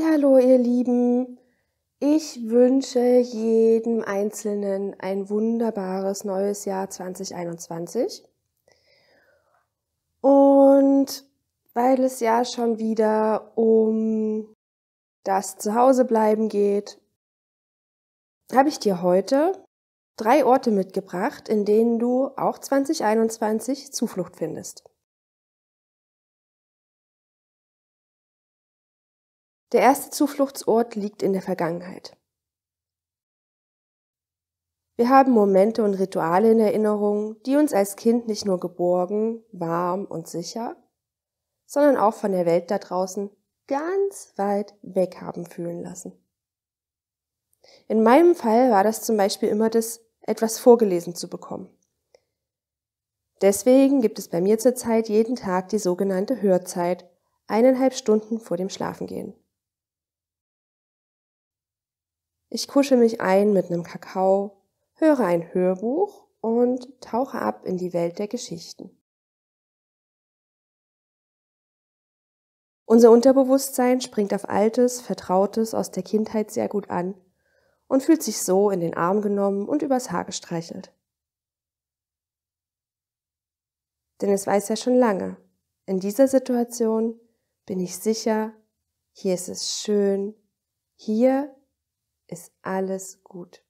Hallihallo, ihr Lieben. Ich wünsche jedem Einzelnen ein wunderbares neues Jahr 2021. Und weil es ja schon wieder um das Zuhausebleiben geht, habe ich dir heute 3 Orte mitgebracht, in denen du auch 2021 Zuflucht findest. Der erste Zufluchtsort liegt in der Vergangenheit. Wir haben Momente und Rituale in Erinnerung, die uns als Kind nicht nur geborgen, warm und sicher, sondern auch von der Welt da draußen ganz weit weg haben fühlen lassen. In meinem Fall war das zum Beispiel immer das, etwas vorgelesen zu bekommen. Deswegen gibt es bei mir zurzeit jeden Tag die sogenannte Hörzeit, 1,5 Stunden vor dem Schlafengehen. Ich kuschel mich ein mit einem Kakao, höre ein Hörbuch und tauche ab in die Welt der Geschichten. Unser Unterbewusstsein springt auf Altes, Vertrautes aus der Kindheit sehr gut an und fühlt sich so in den Arm genommen und übers Haar gestreichelt. Denn es weiß ja schon lange, in dieser Situation bin ich sicher, hier ist es schön, hier ist alles gut.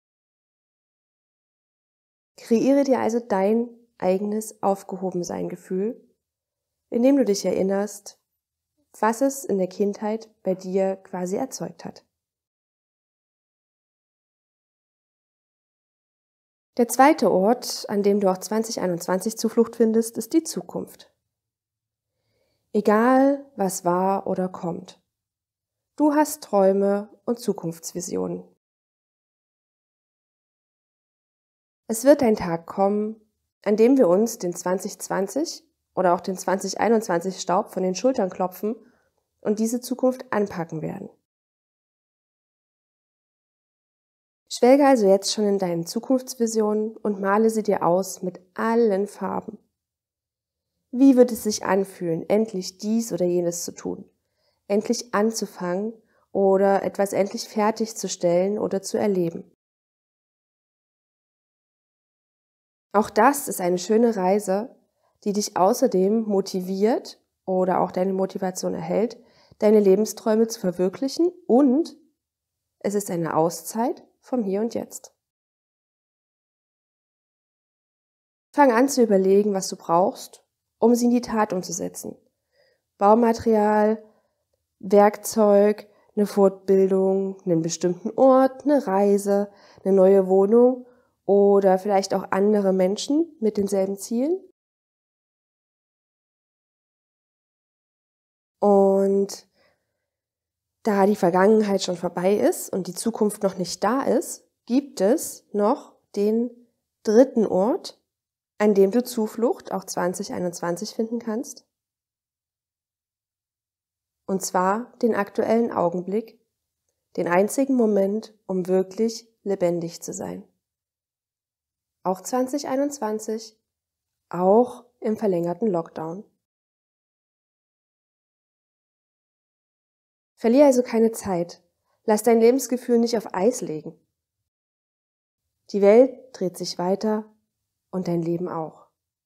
Kreiere dir also dein eigenes Aufgehobensein-Gefühl, indem du dich erinnerst, was es in der Kindheit bei dir quasi erzeugt hat. Der zweite Ort, an dem du auch 2021 Zuflucht findest, ist die Zukunft. Egal, was war oder kommt, du hast Träume und Zukunftsvisionen. Es wird ein Tag kommen, an dem wir uns den 2020 oder auch den 2021 Staub von den Schultern klopfen und diese Zukunft anpacken werden. Schwelge also jetzt schon in deinen Zukunftsvisionen und male sie dir aus mit allen Farben. Wie wird es sich anfühlen, endlich dies oder jenes zu tun, endlich anzufangen oder etwas endlich fertigzustellen oder zu erleben? Auch das ist eine schöne Reise, die dich außerdem motiviert oder auch deine Motivation erhält, deine Lebensträume zu verwirklichen, und es ist eine Auszeit vom Hier und Jetzt. Fang an zu überlegen, was du brauchst, um sie in die Tat umzusetzen. Baumaterial, Werkzeug, eine Fortbildung, einen bestimmten Ort, eine Reise, eine neue Wohnung oder vielleicht auch andere Menschen mit denselben Zielen. Und da die Vergangenheit schon vorbei ist und die Zukunft noch nicht da ist, gibt es noch den dritten Ort, an dem du Zuflucht auch 2021 finden kannst. Und zwar den aktuellen Augenblick, den einzigen Moment, um wirklich lebendig zu sein. Auch 2021, auch im verlängerten Lockdown. Verliere also keine Zeit. Lass dein Lebensgefühl nicht auf Eis legen. Die Welt dreht sich weiter und dein Leben auch.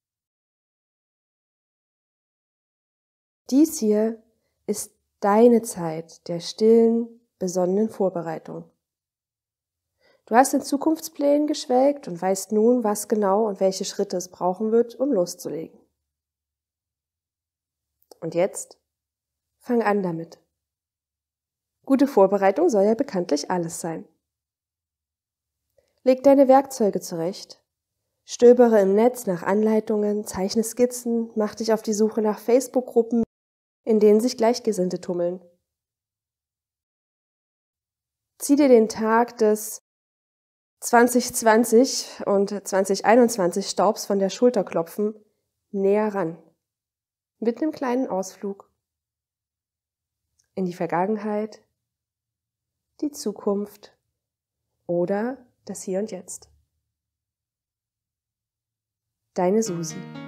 Dies hier ist deine Zeit der stillen, besonnenen Vorbereitung. Du hast in Zukunftsplänen geschwelgt und weißt nun, was genau und welche Schritte es brauchen wird, um loszulegen. Und jetzt fang an damit. Gute Vorbereitung soll ja bekanntlich alles sein. Leg deine Werkzeuge zurecht, stöbere im Netz nach Anleitungen, zeichne Skizzen, mach dich auf die Suche nach Facebook-Gruppen, in denen sich Gleichgesinnte tummeln. Zieh dir den Tag des 2020 und 2021 Staubs von der Schulter klopfen näher ran. Mit einem kleinen Ausflug in die Vergangenheit, die Zukunft oder das Hier und Jetzt. Deine Susi.